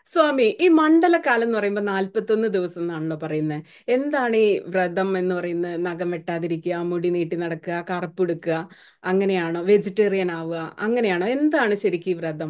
സ്വാമി, ഈ മണ്ഡലകാലം എന്ന് പറയുമ്പോൾ 41 ദിവസം എന്നാണല്ലോ പറയുന്നത്. എന്താണ് ഈ വ്രതം എന്ന് പറയുന്നത്? നഖം വെട്ടാതിരിക്കുക, മുടി നീട്ടി നടക്കുക, കറുപ്പെടുക്കുക, അങ്ങനെയാണോ? വെജിറ്റേറിയൻ ആവുക, അങ്ങനെയാണോ? എന്താണ് ശരിക്കും ഈ വ്രതം?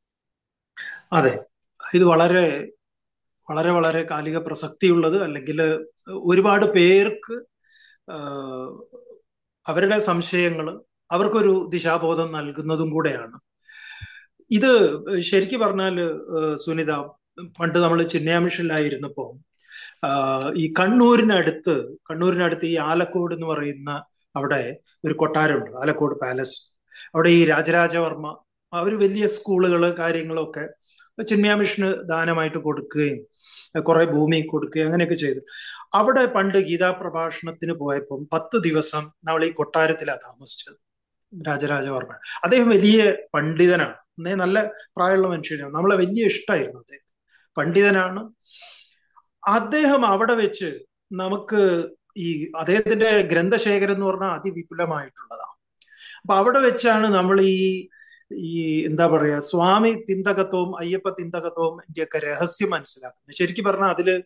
അതെ, ഇത് വളരെ വളരെ വളരെ കാലിക പ്രസക്തിയുള്ളത്, അല്ലെങ്കിൽ ഒരുപാട് പേർക്ക് ആഹ്, അവരുടെ സംശയങ്ങൾ അവർക്കൊരു ദിശാബോധം നൽകുന്നതും കൂടെയാണ് ഇത്. ശരിക്കു പറഞ്ഞാൽ സുനിത, പണ്ട് നമ്മൾ ചിന്മയ മിഷനിലായിരുന്നപ്പോ ഈ കണ്ണൂരിനടുത്ത് ഈ ആലക്കോട് എന്ന് പറയുന്ന അവിടെ ഒരു കൊട്ടാരമുണ്ട്, ആലക്കോട് പാലസ്. അവിടെ ഈ രാജരാജവർമ്മ അവർ വലിയ സ്കൂളുകള് കാര്യങ്ങളൊക്കെ ചിന്മയ മിഷന് ദാനമായിട്ട് കൊടുക്കുകയും കുറെ ഭൂമി കൊടുക്കുകയും അങ്ങനെയൊക്കെ ചെയ്തു. അവിടെ പണ്ട് ഗീതാ പ്രഭാഷണത്തിന് പോയപ്പം 10 ദിവസം നമ്മൾ ഈ കൊട്ടാരത്തിലാണ് താമസിച്ചത്. രാജരാജവർമ്മ അദ്ദേഹം വലിയ പണ്ഡിതനാണ്, നല്ല പ്രായമുള്ള മനുഷ്യനാണ്, നമ്മളെ വലിയ ഇഷ്ടമായിരുന്നു അദ്ദേഹം. പണ്ഡിതനാണ് അദ്ദേഹം. അവിടെ വെച്ച് നമുക്ക് ഈ അദ്ദേഹത്തിന്റെ ഗ്രന്ഥശേഖരം എന്ന് പറഞ്ഞാൽ അതിവിപുലമായിട്ടുള്ളതാണ്. അപ്പൊ അവിടെ വെച്ചാണ് നമ്മൾ ഈ എന്താ പറയാ, സ്വാമി തിന്തകത്വവും അയ്യപ്പ തിന്തകത്വവും ഇന്ത്യയൊക്കെ രഹസ്യം മനസ്സിലാക്കുന്നത്. ശരിക്കും പറഞ്ഞാൽ അതില്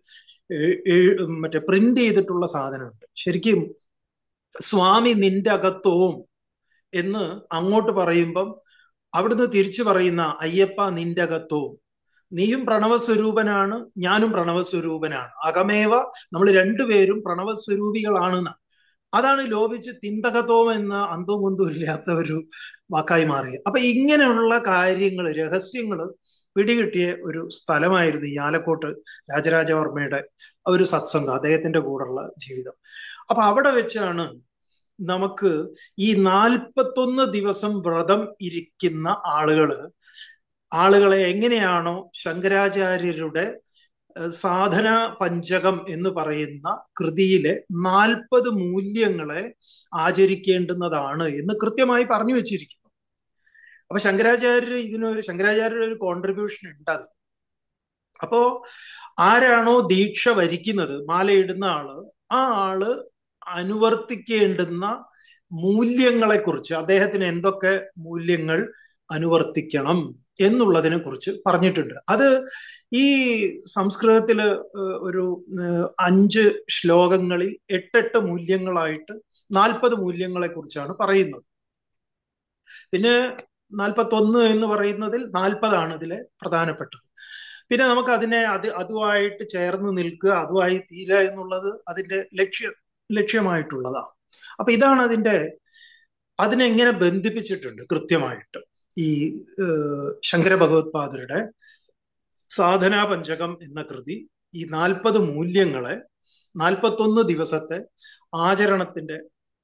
മറ്റേ പ്രിന്റ് ചെയ്തിട്ടുള്ള സാധനമുണ്ട്. ശരിക്കും സ്വാമി നിന്റെ അകത്വവും എന്ന് അങ്ങോട്ട് പറയുമ്പം അവിടുന്ന് തിരിച്ചു പറയുന്ന അയ്യപ്പ നിന്റെ അകത്വവും, നീയും പ്രണവസ്വരൂപനാണ്, ഞാനും പ്രണവസ്വരൂപനാണ്, അകമേവ നമ്മൾ രണ്ടുപേരും പ്രണവസ്വരൂപികളാണെന്ന്. അതാണ് ലോപിച്ച് തിന്തകത്വം എന്ന അന്തവും കുന്തവും ഇല്ലാത്ത ഒരു വാക്കായി മാറിയത്. അപ്പൊ ഇങ്ങനെയുള്ള കാര്യങ്ങൾ, രഹസ്യങ്ങൾ പിടികിട്ടിയ ഒരു സ്ഥലമായിരുന്നു ഈ ആലക്കോട്ട് രാജരാജവർമ്മയുടെ ഒരു സത്സംഗം, അദ്ദേഹത്തിന്റെ കൂടെയുള്ള ജീവിതം. അപ്പൊ അവിടെ വെച്ചാണ് നമുക്ക് ഈ 41 ദിവസം വ്രതം ഇരിക്കുന്ന ആളുകളെ എങ്ങനെയാണോ ശങ്കരാചാര്യരുടെ സാധന പഞ്ചകം എന്ന് പറയുന്ന കൃതിയിലെ 40 മൂല്യങ്ങളെ ആചരിക്കേണ്ടുന്നതാണ് എന്ന് കൃത്യമായി പറഞ്ഞു വെച്ചിരിക്കുന്നു. അപ്പൊ ശങ്കരാചാര്യരുടെ ഒരു കോൺട്രിബ്യൂഷൻ ഉണ്ട് അത്. അപ്പോ ആരാണോ ദീക്ഷ വരിക്കുന്നത്, മാലയിടുന്ന ആ ആള് അനുവർത്തിക്കേണ്ടുന്ന മൂല്യങ്ങളെ കുറിച്ച്, അദ്ദേഹത്തിന് എന്തൊക്കെ മൂല്യങ്ങൾ അനുവർത്തിക്കണം എന്നുള്ളതിനെ കുറിച്ച് പറഞ്ഞിട്ടുണ്ട്. അത് ഈ സംസ്കൃതത്തില് ഒരു 5 ശ്ലോകങ്ങളിൽ 8 മൂല്യങ്ങളായിട്ട് 40 മൂല്യങ്ങളെ കുറിച്ചാണ് പറയുന്നത്. പിന്നെ 41 എന്ന് പറയുന്നതിൽ 40 ഇതിലെ പ്രധാനപ്പെട്ടത്. പിന്നെ നമുക്ക് അതുമായിട്ട് ചേർന്ന് നിൽക്കുക, അതുമായി തീരുക എന്നുള്ളത് അതിന്റെ ലക്ഷ്യമായിട്ടുള്ളതാണ്. അപ്പൊ ഇതാണ് അതിനെങ്ങനെ ബന്ധിപ്പിച്ചിട്ടുണ്ട് കൃത്യമായിട്ട് ഈ ശങ്കര ഭഗവത്പാദരുടെ സാധനാ പഞ്ചകം എന്ന കൃതി. ഈ 40 മൂല്യങ്ങളെ 41 ദിവസത്തെ ആചരണത്തിന്റെ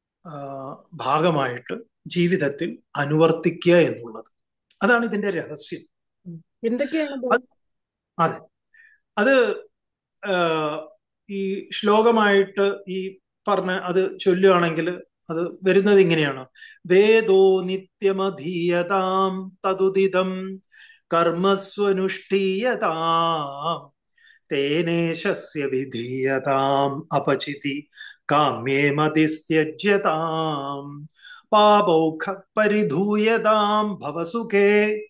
ഭാഗമായിട്ട് ജീവിതത്തിൽ അനുവർത്തിക്കുക എന്നുള്ളത്, അതാണ് ഇതിന്റെ രഹസ്യം. എന്തൊക്കെയാണത്? അത് അതെ, അത് ഈ ശ്ലോകമായിട്ട് ഈ അത് ചൊല്ലുകയാണെങ്കിൽ അത് വരുന്നത് ഇങ്ങനെയാണ്: വേദോ നിത്യമധീയതാം തതുദിതം കർമ്മസ്വനുഷ്ഠീയതാം തേനേശസ്യ വിധീയതാം അപചിതി കാമ്യേ മതിസ്ത്യജ്യതാം പാപൗഖ പരിധൂയതാം ഭവസുഖേ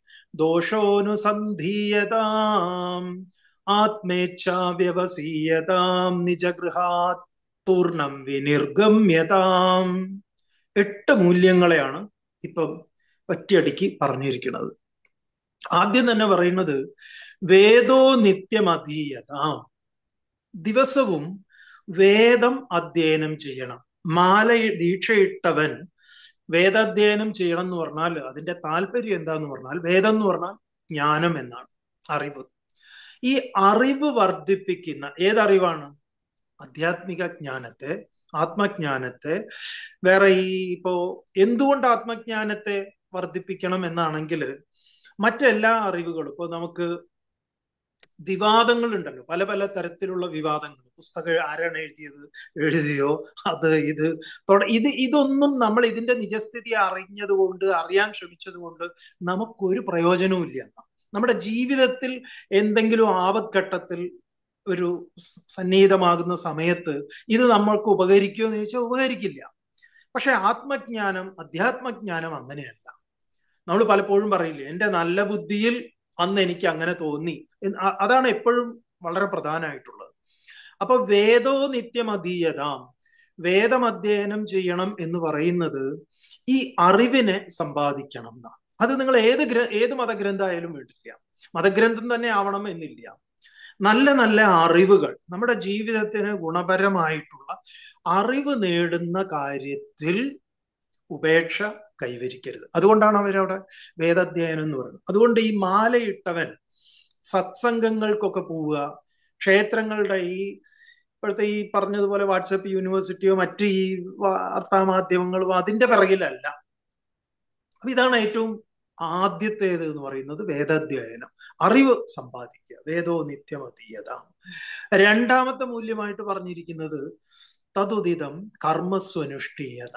ദോഷോനുസന്ധീയതാം ആത്മേച്ഛാ വ്യവസീയതാം നിജഗൃഹാത് പൂർണ്ണം വിനിർഗമ്യതാം. 8 മൂല്യങ്ങളെയാണ് ഇപ്പം ഒറ്റയടിക്ക് പറഞ്ഞിരിക്കുന്നത്. ആദ്യം തന്നെ പറയുന്നത് വേദോ നിത്യമധീയതാം, ദിവസവും വേദം അധ്യയനം ചെയ്യണം. ദീക്ഷയിട്ടവൻ വേദാധ്യയനം ചെയ്യണം എന്ന് പറഞ്ഞാൽ അതിന്റെ താല്പര്യം എന്താന്ന് പറഞ്ഞാൽ, വേദം എന്ന് പറഞ്ഞാൽ ജ്ഞാനം എന്നാണ്, അറിവ്. ഈ അറിവ് വർദ്ധിപ്പിക്കുന്ന ഏതറിവാണ്? ആധ്യാത്മിക ജ്ഞാനത്തെ, ആത്മജ്ഞാനത്തെ. വേറെ ഇപ്പോ എന്തുകൊണ്ട് ആത്മജ്ഞാനത്തെ വർദ്ധിപ്പിക്കണം എന്നാണെങ്കിൽ, മറ്റെല്ലാ അറിവുകളും ഇപ്പൊ നമുക്ക് വിവാദങ്ങൾ ഉണ്ടല്ലോ, പല പല തരത്തിലുള്ള വിവാദങ്ങൾ. പുസ്തകം ആരാണ് എഴുതിയോ ഇതൊന്നും നമ്മൾ ഇതിന്റെ നിജസ്ഥിതി അറിഞ്ഞതുകൊണ്ട്, അറിയാൻ ശ്രമിച്ചതുകൊണ്ട് നമുക്കൊരു പ്രയോജനവും ഇല്ല. നമ്മുടെ ജീവിതത്തിൽ എന്തെങ്കിലും ആപത്ഘട്ടത്തിൽ ഒരു സന്നിഹിതമാകുന്ന സമയത്ത് ഇത് നമ്മൾക്ക് ഉപകരിക്കുമോ എന്ന് ചോദിച്ചാൽ ഉപകരിക്കില്ല. പക്ഷെ അധ്യാത്മജ്ഞാനം അങ്ങനെയല്ല. നമ്മൾ പലപ്പോഴും പറയില്ലേ, എൻ്റെ നല്ല ബുദ്ധിയിൽ അന്ന് എനിക്ക് അങ്ങനെ തോന്നി. അതാണ് എപ്പോഴും വളരെ പ്രധാനമായിട്ടുള്ളത്. അപ്പൊ വേദോ നിത്യമധീയതാം, വേദം അധ്യയനം ചെയ്യണം എന്ന് പറയുന്നത് ഈ അറിവിനെ സമ്പാദിക്കണം എന്നാണ്. അത് നിങ്ങൾ ഏത് മതഗ്രന്ഥമായാലും വേണ്ടില്ല, മതഗ്രന്ഥം തന്നെ ആവണം എന്നില്ല. നല്ല നല്ല അറിവുകൾ, നമ്മുടെ ജീവിതത്തിന് ഗുണപരമായിട്ടുള്ള അറിവ് നേടുന്ന കാര്യത്തിൽ ഉപേക്ഷ കൈവരിക്കരുത്. അതുകൊണ്ടാണ് അവരവിടെ വേദാധ്യയനം എന്ന് പറയുന്നത്. അതുകൊണ്ട് ഈ മാലയിട്ടവൻ സത്സംഗങ്ങൾക്കൊക്കെ പോവുക, ക്ഷേത്രങ്ങളുടെ ഈ ഇപ്പോഴത്തെ ഈ പറഞ്ഞതുപോലെ വാട്സപ്പ് യൂണിവേഴ്സിറ്റിയോ മറ്റ് ഈ വാർത്താമാധ്യമങ്ങളോ അതിന്റെ പിറകിലല്ല. അപ്പൊ ഇതാണ് ഏറ്റവും ആദ്യത്തേത് എന്ന് പറയുന്നത്, വേദാധ്യയനം, അറിവ് സമ്പാദിക്കുക. വേദോ നിത്യമതീയത. രണ്ടാമത്തെ മൂല്യമായിട്ട് പറഞ്ഞിരിക്കുന്നത് തതുദിതം കർമ്മസ്വനുഷ്ഠീയത.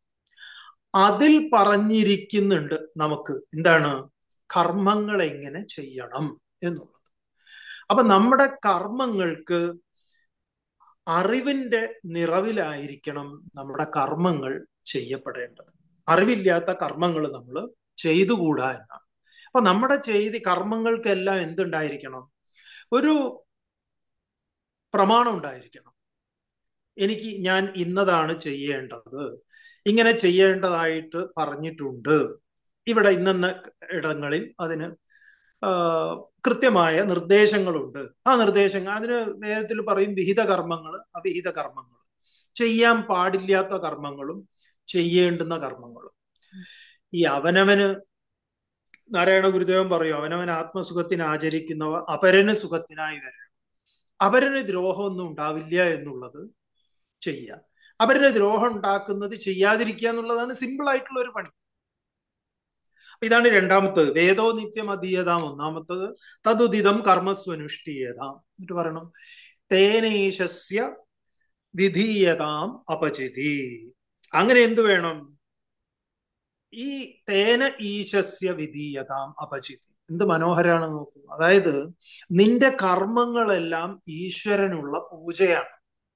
അതിൽ പറഞ്ഞിരിക്കുന്നുണ്ട് നമുക്ക് എന്താണ്, കർമ്മങ്ങൾ എങ്ങനെ ചെയ്യണം എന്നുള്ളത്. അപ്പൊ നമ്മുടെ കർമ്മങ്ങൾക്ക് അറിവിന്റെ നിറവിലായിരിക്കണം നമ്മുടെ കർമ്മങ്ങൾ ചെയ്യപ്പെടേണ്ടത്. അറിവില്ലാത്ത കർമ്മങ്ങൾ നമ്മൾ ചെയ്തുകൂടാ എന്നാണ്. അപ്പൊ നമ്മുടെ കർമ്മങ്ങൾക്കെല്ലാം എന്തുണ്ടായിരിക്കണം, ഒരു പ്രമാണം ഉണ്ടായിരിക്കണം. ഞാൻ ഇന്നതാണ് ചെയ്യേണ്ടത്, ഇങ്ങനെ ചെയ്യേണ്ടതായിട്ട് പറഞ്ഞിട്ടുണ്ട്, ഇവിടെ ഇന്ന ഇടങ്ങളിൽ അതിന് കൃത്യമായ നിർദ്ദേശങ്ങളുണ്ട്. ആ നിർദ്ദേശങ്ങൾ, അതിന് വേദത്തിൽ പറയും വിഹിത കർമ്മങ്ങൾ, അവിഹിത കർമ്മങ്ങൾ, ചെയ്യാൻ പാടില്ലാത്ത കർമ്മങ്ങളും ചെയ്യേണ്ടുന്ന കർമ്മങ്ങളും. ഈ അവനവന്, നാരായണ ഗുരുദേവൻ പറയും, അവനവൻ ആത്മസുഖത്തിന് ആചരിക്കുന്നവ അപരന് സുഖത്തിനായി വരണം. അപരന് ദ്രോഹമൊന്നും ഉണ്ടാവില്ല എന്നുള്ളത് ചെയ്യുക. അപരന് ദ്രോഹം ഉണ്ടാക്കുന്നത് ചെയ്യാതിരിക്കുക എന്നുള്ളതാണ് സിമ്പിൾ ആയിട്ടുള്ള ഒരു പണി. ഇതാണ് രണ്ടാമത്തത്, വേദോ നിത്യമധീയതാം. ഒന്നാമത്തത് തതുദിതം കർമ്മസ്വനുഷ്ഠീയതാം. എന്നിട്ട് പറയണം തേനേശസ്യ വിധീയതാം അപചിതി. അങ്ങനെ എന്തു വേണം, ഈ തേന ഈശസ്യ വിധീയതാം അപചിതി. എന്ത് മനോഹരാണ് നോക്കൂ. അതായത് നിന്റെ കർമ്മങ്ങളെല്ലാം ഈശ്വരനുള്ള പൂജയാണ്.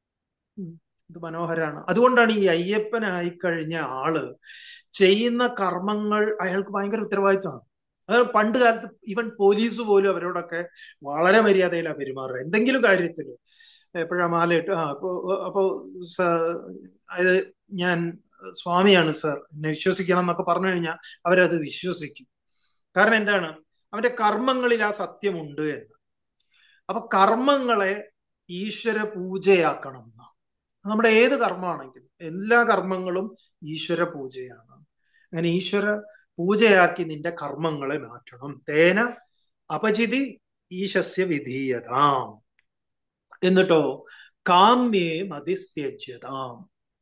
ഇത് മനോഹരാണ്. അതുകൊണ്ടാണ് ഈ അയ്യപ്പനായി കഴിഞ്ഞ ആള് ചെയ്യുന്ന കർമ്മങ്ങൾ അയാൾക്ക് ഭയങ്കര ഉത്തരവാദിത്തമാണ്. അത് പണ്ട് കാലത്ത് ഈവൻ പോലീസ് പോലും അവരോടൊക്കെ വളരെ മര്യാദയിലാണ് പെരുമാറുക. എന്തെങ്കിലും കാര്യത്തിൽ എപ്പോഴാ മാലയിട്ട് അപ്പോ അതായത് ഞാൻ സ്വാമിയാണ് സർ, എന്നെ വിശ്വസിക്കണം എന്നൊക്കെ പറഞ്ഞു കഴിഞ്ഞാൽ അവരത് വിശ്വസിക്കും. കാരണം എന്താണ്, അവന്റെ കർമ്മങ്ങളിൽ ആ സത്യമുണ്ട് എന്ന്. അപ്പൊ കർമ്മങ്ങളെ ഈശ്വര പൂജയാക്കണം എന്നാണ്. നമ്മുടെ ഏത് കർമ്മമാണെങ്കിലും എല്ലാ കർമ്മങ്ങളും ഈശ്വര പൂജയാണ്. അങ്ങനെ ഈശ്വര പൂജയാക്കി നിന്റെ കർമ്മങ്ങളെ മാറ്റണം. തേന അപചിതി ഈശസ്യ വിധീയതാം. എന്നിട്ടോ കാമ്യേ മതിസ്ത്യജ്യതാം.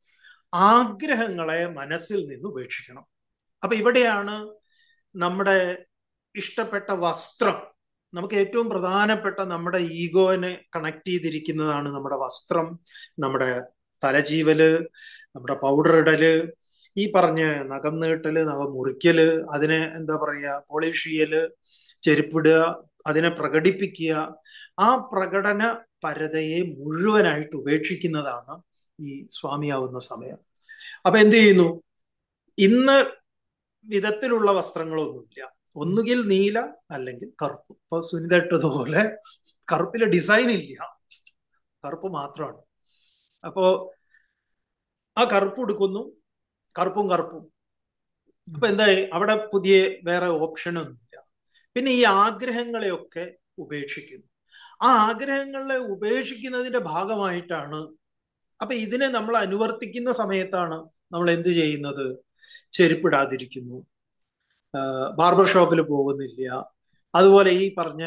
ആഗ്രഹങ്ങളെ മനസ്സിൽ നിന്ന് ഉപേക്ഷിക്കണം. അപ്പൊ ഇവിടെയാണ് നമ്മുടെ ഇഷ്ടപ്പെട്ട വസ്ത്രം, നമുക്ക് ഏറ്റവും പ്രധാനപ്പെട്ട നമ്മുടെ ഈഗോനെ കണക്ട് ചെയ്തിരിക്കുന്നതാണ് നമ്മുടെ വസ്ത്രം, നമ്മുടെ തലചീവല്, നമ്മുടെ പൗഡർ ഇടല്, ഈ പറഞ്ഞ നഖം നീട്ടല്, നഖം മുറിക്കല്, അതിനെ എന്താ പറയുക പോളിഷ് ചെയ്യല്, ചെരുപ്പിടുക, അതിനെ പ്രകടിപ്പിക്കുക. ആ പ്രകടന പരതയെ മുഴുവനായിട്ട് ഉപേക്ഷിക്കുന്നതാണ് ഈ സ്വാമിയാവുന്ന സമയം. അപ്പൊ എന്ത് ചെയ്യുന്നു, ഇന്ന് വിധത്തിലുള്ള വസ്ത്രങ്ങളൊന്നുമില്ല, ഒന്നുകിൽ നീല അല്ലെങ്കിൽ കറുപ്പ്. ഇപ്പൊ സുനിത ഇട്ടതുപോലെ കറുപ്പിലെ ഡിസൈൻ ഇല്ല, കറുപ്പ് മാത്രമാണ്. അപ്പോ ആ കറുപ്പ് എടുക്കുന്നു, കറുപ്പും കറുപ്പും. അപ്പൊ എന്തായി, അവിടെ പുതിയ വേറെ ഓപ്ഷനൊന്നുമില്ല. പിന്നെ ഈ ആഗ്രഹങ്ങളെയൊക്കെ ഉപേക്ഷിക്കുന്നു. ആ ആഗ്രഹങ്ങളെ ഉപേക്ഷിക്കുന്നതിന്റെ ഭാഗമായിട്ടാണ്, അപ്പൊ ഇതിനെ നമ്മൾ അനുവർത്തിക്കുന്ന സമയത്താണ് നമ്മൾ എന്ത് ചെയ്യുന്നത്, ചെരുപ്പിടാതിരിക്കുന്നു, ബാർബർ ഷോപ്പിൽ പോകുന്നില്ല, അതുപോലെ ഈ പറഞ്ഞ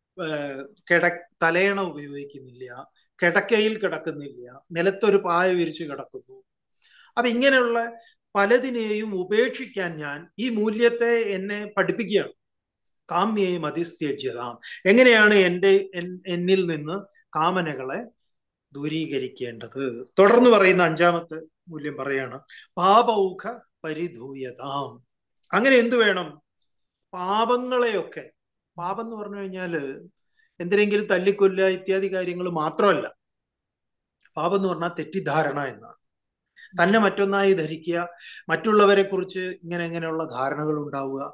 തലയണ ഉപയോഗിക്കുന്നില്ല, കിടക്കയിൽ കിടക്കുന്നില്ല, നിലത്തൊരു പായ വിരിച്ച് കിടക്കുന്നു. അപ്പൊ ഇങ്ങനെയുള്ള പലതിനെയും ഉപേക്ഷിക്കാൻ ഞാൻ ഈ മൂല്യത്തെ എന്നെ പഠിപ്പിക്കുകയാണ്. കാമ്യേ മതിസ്ത്യജ്യതാം. എങ്ങനെയാണ് എന്നിൽ നിന്ന് കാമനകളെ ദൂരീകരിക്കേണ്ടത്. തുടർന്ന് പറയുന്ന അഞ്ചാമത്തെ മൂല്യം പറയാണ് പാപൗഖ പരിധൂയതാം. അങ്ങനെ എന്തു വേണം, പാപങ്ങളെയൊക്കെ, പാപം എന്ന് പറഞ്ഞു കഴിഞ്ഞാല് എന്തിനെങ്കിലും തല്ലിക്കൊല്ലുക ഇത്യാദി കാര്യങ്ങൾ മാത്രമല്ല. പാപം എന്ന് പറഞ്ഞാൽ തെറ്റിദ്ധാരണ എന്നാണ്. തന്നെ മറ്റൊന്നായി ധരിക്കുക, മറ്റുള്ളവരെ കുറിച്ച് ഇങ്ങനെയുള്ള ധാരണകൾ ഉണ്ടാവുക,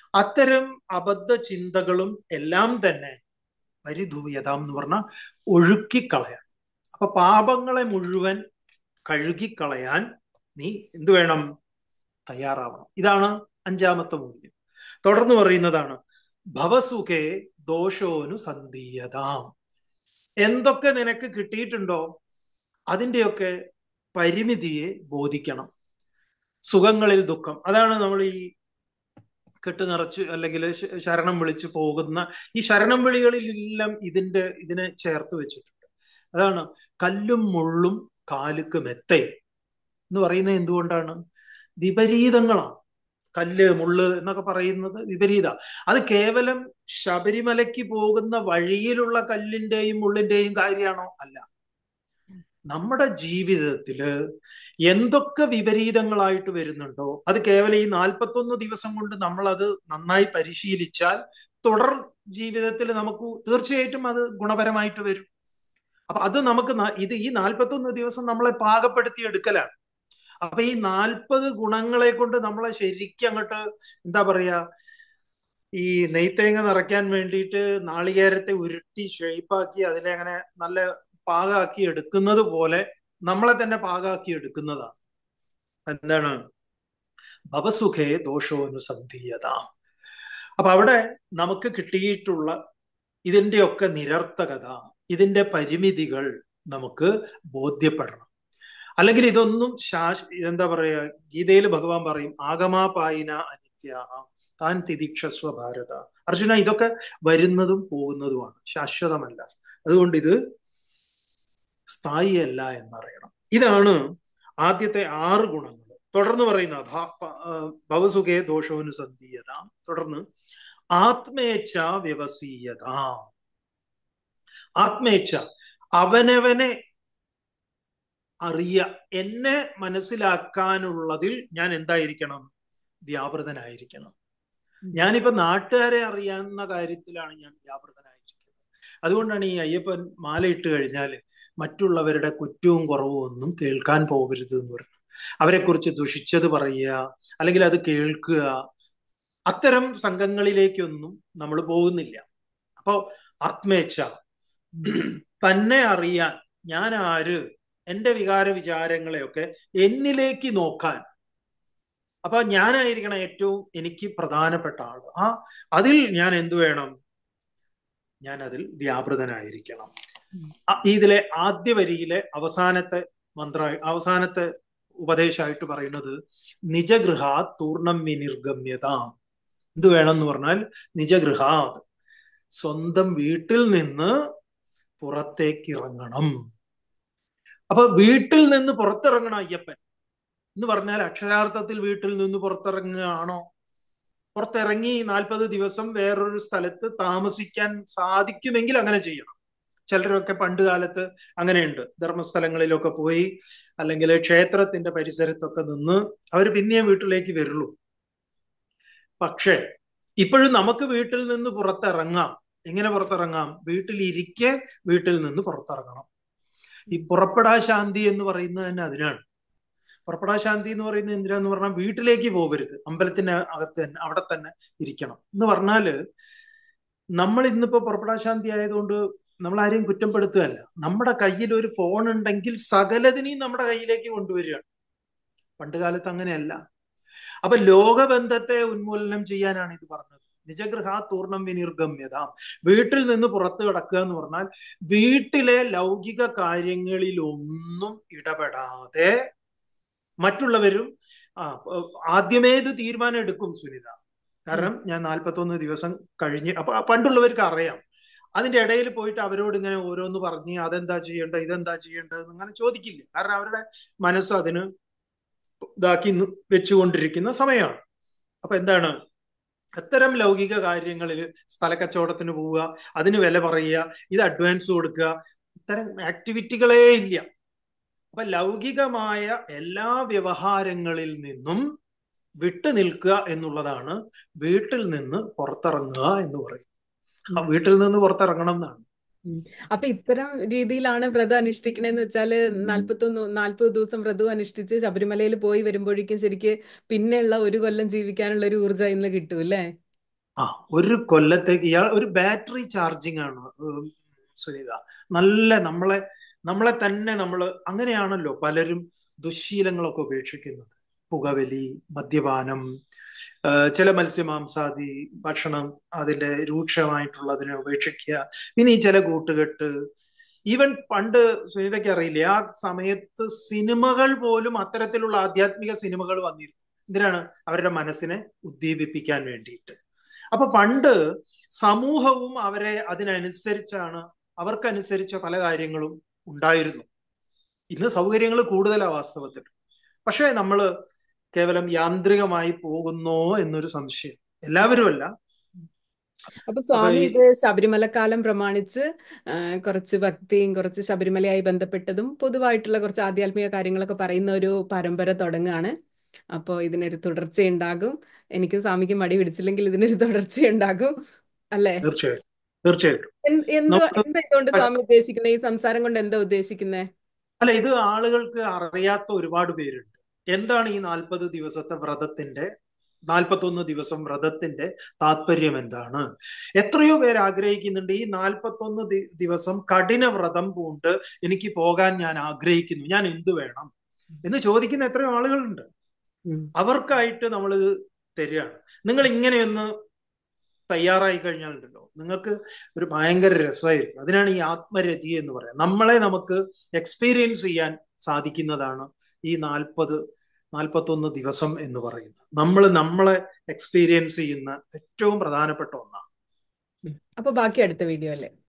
അത്തരം അബദ്ധ ചിന്തകളും എല്ലാം തന്നെ പരിധൂയതാം എന്ന് പറഞ്ഞാൽ ഒഴുക്കിക്കളയാൻ. അപ്പൊ പാപങ്ങളെ മുഴുവൻ കഴുകിക്കളയാൻ നീ എന്തു വേണം? തയ്യാറാവണം. ഇതാണ് അഞ്ചാമത്തെ മൂല്യം. തുടർന്ന് പറയുന്നതാണ് ഭവസുഖേ ദോഷോനു സന്ധീയതാം. എന്തൊക്കെ നിനക്ക് കിട്ടിയിട്ടുണ്ടോ അതിൻ്റെയൊക്കെ പരിമിതിയെ ബോധിക്കണം. സുഖങ്ങളിൽ ദുഃഖം, അതാണ് നമ്മൾ ഈ കെട്ട് നിറച്ച് അല്ലെങ്കിൽ ശരണം വിളിച്ച് പോകുന്ന ഈ ശരണം വിളികളിലെല്ലാം ഇതിനെ ചേർത്ത് വെച്ചിട്ടുണ്ട്. അതാണ് കല്ലും മുള്ളും കാലുക്ക് മെത്തയും എന്ന് പറയുന്നത്. എന്തുകൊണ്ടാണ്? വിപരീതങ്ങളാണ്. കല്ല് മുള്ള് എന്നൊക്കെ പറയുന്നത് വിപരീത. അത് കേവലം ശബരിമലയ്ക്ക് പോകുന്ന വഴിയിലുള്ള കല്ലിന്റെയും മുള്ളിന്റെയും കാര്യമാണോ? അല്ല. നമ്മുടെ ജീവിതത്തില് എന്തൊക്കെ വിപരീതങ്ങളായിട്ട് വരുന്നുണ്ടോ അത് കേവലം ഈ 41 ദിവസം കൊണ്ട് നമ്മൾ അത് നന്നായി പരിശീലിച്ചാൽ തുടർ ജീവിതത്തിൽ നമുക്ക് തീർച്ചയായിട്ടും അത് ഗുണപരമായിട്ട് വരും. അപ്പൊ അത് നമുക്ക് ഇത് ഈ 41 ദിവസം നമ്മളെ പാകപ്പെടുത്തി എടുക്കലാണ്. അപ്പൊ ഈ 40 ഗുണങ്ങളെ കൊണ്ട് നമ്മളെ ശരിക്കും അങ്ങോട്ട് എന്താ പറയാ, ഈ നെയ്ത്തേങ്ങ നിറയ്ക്കാൻ വേണ്ടിയിട്ട് നാളികേരത്തെ ഉരുട്ടി ഷേപ്പാക്കി അതിനെ അങ്ങനെ നല്ല പാകാക്കി എടുക്കുന്നത് പോലെ നമ്മളെ തന്നെ പാകാക്കി എടുക്കുന്നതാണ്. എന്താണ്? ഭവസുഖേ ദോഷോനുസന്ധീയത. അപ്പൊ അവിടെ നമുക്ക് കിട്ടിയിട്ടുള്ള ഇതിന്റെയൊക്കെ നിരർത്ഥകത, ഇതിന്റെ പരിമിതികൾ നമുക്ക് ബോധ്യപ്പെടണം. അല്ലെങ്കിൽ ഇതൊന്നും എന്താ പറയാ, ഗീതയിൽ ഭഗവാൻ പറയും ആഗമാപായിന അനിത്യ താൻ തിദിക്ഷസ്വ ഭാരത. അർജുന, ഇതൊക്കെ വരുന്നതും പോകുന്നതുമാണ്, ശാശ്വതമല്ല. അതുകൊണ്ട് ഇത് സ്ഥായിയല്ല എന്നറിയണം. ഇതാണ് ആദ്യത്തെ 6 ഗുണങ്ങൾ. തുടർന്ന് പറയുന്ന ഭവസുഖേ ദോഷോനുസന്ധീയത. തുടർന്ന് ആത്മേച്ഛ വ്യവസീയത. ആത്മേച്ഛ, അവനവനെ അറിയ, എന്നെ മനസ്സിലാക്കാനുള്ളതിൽ ഞാൻ എന്തായിരിക്കണം? വ്യാപൃതനായിരിക്കണം. ഞാനിപ്പോ നാട്ടുകാരെ അറിയാവുന്ന കാര്യത്തിലാണ് ഞാൻ വ്യാപൃതനായിരിക്കുന്നത്. അതുകൊണ്ടാണ് ഈ അയ്യപ്പൻ മാലയിട്ട് കഴിഞ്ഞാൽ മറ്റുള്ളവരുടെ കുറ്റവും കുറവും ഒന്നും കേൾക്കാൻ പോകരുത് എന്ന് പറയുന്നത്. അവരെക്കുറിച്ച് ദുഷിച്ചത് പറയുക അല്ലെങ്കിൽ അത് കേൾക്കുക, അത്തരം സംഘങ്ങളിലേക്കൊന്നും നമ്മൾ പോകുന്നില്ല. അപ്പോ ആത്മേച്ഛ, തന്നെ അറിയാൻ, ഞാൻ ആര്, എന്റെ വികാര വിചാരങ്ങളെയൊക്കെ എന്നിലേക്ക് നോക്കാൻ. അപ്പൊ ഞാനായിരിക്കണം ഏറ്റവും എനിക്ക് പ്രധാനപ്പെട്ട ആൾ. അതിൽ ഞാൻ എന്തു വേണം? ഞാൻ അതിൽ വ്യാപൃതനായിരിക്കണം. ഇതിലെ ആദ്യ വരിയിലെ അവസാനത്തെ ഉപദേശമായിട്ട് പറയുന്നത് നിജഗൃഹാത് തൂർണം വിനിർഗമ്യത. എന്ത് വേണം എന്ന് പറഞ്ഞാൽ നിജഗൃഹാത്, സ്വന്തം വീട്ടിൽ നിന്ന് പുറത്തേക്ക് ഇറങ്ങണം. അപ്പൊ വീട്ടിൽ നിന്ന് പുറത്തിറങ്ങണം അയ്യപ്പൻ എന്ന് പറഞ്ഞാൽ അക്ഷരാർത്ഥത്തിൽ വീട്ടിൽ നിന്ന് പുറത്തിറങ്ങുകയാണോ? പുറത്തിറങ്ങി 40 ദിവസം വേറൊരു സ്ഥലത്ത് താമസിക്കാൻ സാധിക്കുമെങ്കിൽ അങ്ങനെ ചെയ്യണം. ചിലരൊക്കെ പണ്ട് കാലത്ത് അങ്ങനെയുണ്ട്, ധർമ്മസ്ഥലങ്ങളിലൊക്കെ പോയി അല്ലെങ്കിൽ ക്ഷേത്രത്തിന്റെ പരിസരത്തൊക്കെ നിന്ന് അവർ പിന്നെയും വീട്ടിലേക്ക് വരുള്ളൂ. പക്ഷേ ഇപ്പോഴും നമുക്ക് വീട്ടിൽ നിന്ന് പുറത്തിറങ്ങാം. എങ്ങനെ പുറത്തിറങ്ങാം? വീട്ടിലിരിക്കെ വീട്ടിൽ നിന്ന് പുറത്തിറങ്ങണം. ഈ പുറപ്പെടാ ശാന്തി എന്ന് പറയുന്നത് തന്നെ അതിനാണ്. പുറപ്പെടാ ശാന്തി എന്ന് പറയുന്നത് എന്തിനാന്ന് പറഞ്ഞാൽ വീട്ടിലേക്ക് പോകരുത്, അമ്പലത്തിന്റെ അകത്ത് തന്നെ അവിടെ തന്നെ ഇരിക്കണം എന്ന് പറഞ്ഞാല്, നമ്മൾ ഇന്നിപ്പോ പുറപ്പെടാ ശാന്തി ആയതുകൊണ്ട് നമ്മൾ ആരെയും കുറ്റപ്പെടുത്തുകയല്ല. നമ്മുടെ കയ്യിൽ ഒരു ഫോൺ ഉണ്ടെങ്കിൽ സകലതിനെയും നമ്മുടെ കയ്യിലേക്ക് കൊണ്ടുവരികയാണ്. പണ്ട് കാലത്ത് അങ്ങനെയല്ല. അപ്പൊ ലോകബന്ധത്തെ ഉന്മൂലനം ചെയ്യാനാണ് ഇത് പറഞ്ഞത്. നിജഗൃഹാ തൂർണം വിനിർഗമ്യത. വീട്ടിൽ നിന്ന് പുറത്തു കിടക്കുക എന്ന് പറഞ്ഞാൽ വീട്ടിലെ ലൗകിക കാര്യങ്ങളിലൊന്നും ഇടപെടാതെ മറ്റുള്ളവരും ആദ്യമേ ഇത് തീരുമാനം എടുക്കും സുനിത. കാരണം ഞാൻ 41 ദിവസം കഴിഞ്ഞ്, അപ്പൊ പണ്ടുള്ളവർക്ക് അറിയാം. അതിന്റെ ഇടയിൽ പോയിട്ട് അവരോട് ഇങ്ങനെ ഓരോന്ന് പറഞ്ഞ് അതെന്താ ചെയ്യേണ്ടത് ഇതെന്താ ചെയ്യേണ്ടത് അങ്ങനെ ചോദിക്കില്ല. കാരണം അവരുടെ മനസ്സ് അതിന് ഇതാക്കി വെച്ചുകൊണ്ടിരിക്കുന്ന സമയമാണ്. അപ്പൊ എന്താണ്, അത്തരം ലൗകിക കാര്യങ്ങളിൽ സ്ഥലക്കച്ചവടത്തിന് പോവുക, അതിന് വില പറയുക, ഇത് അഡ്വാൻസ് കൊടുക്കുക, ഇത്തരം ആക്ടിവിറ്റികളേ ഇല്ല. അപ്പൊ ലൗകികമായ എല്ലാ വ്യവഹാരങ്ങളിൽ നിന്നും വിട്ടു നിൽക്കുക എന്നുള്ളതാണ് വീട്ടിൽ നിന്ന് പുറത്തിറങ്ങുക എന്ന് പറയും. വീട്ടിൽ നിന്ന് പുറത്തിറങ്ങണം എന്നാണ്. അപ്പൊ ഇത്തരം രീതിയിലാണ് വ്രതം അനുഷ്ഠിക്കണേന്ന് വെച്ചാല് 40 ദിവസം വ്രതം അനുഷ്ഠിച്ച് ശബരിമലയിൽ പോയി വരുമ്പോഴേക്കും ശരിക്ക് പിന്നെയുള്ള 1 കൊല്ലം ജീവിക്കാനുള്ള ഒരു ഊർജ്ജം ഇന്ന് കിട്ടും അല്ലേ? ആ, ഒരു കൊല്ലത്തേക്ക് ഇയാൾ ഒരു ബാറ്ററി ചാർജിങ് ആണ്. സുനിത, നല്ല നമ്മളെ തന്നെ നമ്മൾ അങ്ങനെയാണല്ലോ പലരും ദുശ്ശീലങ്ങളൊക്കെ ഉപേക്ഷിക്കുന്നത്. പുകവലി, മദ്യപാനം, ചില മത്സ്യമാംസാദി ഭക്ഷണം അതിന്റെ രൂക്ഷമായിട്ടുള്ളതിനെ ഉപേക്ഷിക്കുക. പിന്നെ ഈ ചില കൂട്ടുകെട്ട്, ഈവൻ പണ്ട് സുനിതയ്ക്ക് അറിയില്ലേ, ആ സമയത്ത് സിനിമകൾ പോലും അത്തരത്തിലുള്ള ആധ്യാത്മിക സിനിമകൾ വന്നിരുന്നു. എന്തിനാണ്? അവരുടെ മനസ്സിനെ ഉദ്ദീപിപ്പിക്കാൻ വേണ്ടിയിട്ട്. അപ്പൊ പണ്ട് സമൂഹവും അവരെ അതിനനുസരിച്ചാണ്, അവർക്കനുസരിച്ച പല കാര്യങ്ങളും ഉണ്ടായിരുന്നു. ഇന്ന് സൗകര്യങ്ങൾ കൂടുതലാ വാസ്തവത്തിൽ. പക്ഷേ നമ്മൾ കേവലം യാന്ത്രികമായി പോകുന്നോ എന്നൊരു സംശയം. എല്ലാവരും അല്ല. അപ്പൊ അപ്പൊ സ്വാമി ഈ ഇത് ശബരിമലക്കാലം പ്രമാണിച്ച് ആ, കുറച്ച് ഭക്തിയും കുറച്ച് ശബരിമലയായി ബന്ധപ്പെട്ടതും പൊതുവായിട്ടുള്ള കുറച്ച് ആധ്യാത്മിക കാര്യങ്ങളൊക്കെ പറയുന്ന ഒരു പരമ്പര തുടങ്ങുകയാണ്. അപ്പോൾ ഇതിനൊരു തുടർച്ചയുണ്ടാകും. എനിക്ക് സ്വാമിക്ക് മടി പിടിച്ചില്ലെങ്കിൽ ഇതിനൊരു തുടർച്ചയുണ്ടാകും അല്ലേ? തീർച്ചയായിട്ടും, തീർച്ചയായിട്ടും. എന്തോ നമ്മൾ എന്താ ഇതുകൊണ്ട് സ്വാമി ഉദ്ദേശിക്കുന്നത്? ഈ സംസാരം കൊണ്ട് എന്താ ഉദ്ദേശിക്കുന്നത്? അല്ല, ഇത് ആളുകൾക്ക് അറിയാത്ത ഒരുപാട് പേരുണ്ട്. എന്താണ് ഈ 40 ദിവസത്തെ വ്രതത്തിന്റെ, 41 ദിവസം വ്രതത്തിന്റെ താല്പര്യം എന്താണ്? എത്രയോ പേര് ആഗ്രഹിക്കുന്നുണ്ട്, ഈ 41 ദിവസം കഠിന വ്രതം കൊണ്ട് എനിക്ക് പോകാൻ ഞാൻ ആഗ്രഹിക്കുന്നു, ഞാൻ എന്തു വേണം എന്ന് ചോദിക്കുന്ന എത്രയോ ആളുകളുണ്ട്. ഉം. അവർക്കായിട്ട് നമ്മൾ ഇത് തരികയാണ്. നിങ്ങൾ ഇങ്ങനെയൊന്ന് തയ്യാറായി കഴിഞ്ഞാലുണ്ടല്ലോ, നിങ്ങൾക്ക് ഒരു ഭയങ്കര രസമായിരിക്കും. അതിനാണ് ഈ ആത്മരതി എന്ന് പറയുന്നത്. നമ്മളെ നമുക്ക് എക്സ്പീരിയൻസ് ചെയ്യാൻ സാധിക്കുന്നതാണ് ഈ 41 ദിവസം എന്ന് പറയുന്നത്. നമ്മളെ എക്സ്പീരിയൻസ് ചെയ്യുന്ന ഏറ്റവും പ്രധാനപ്പെട്ട ഒന്നാണ്. അപ്പൊ ബാക്കി അടുത്ത വീഡിയോ അല്ലേ?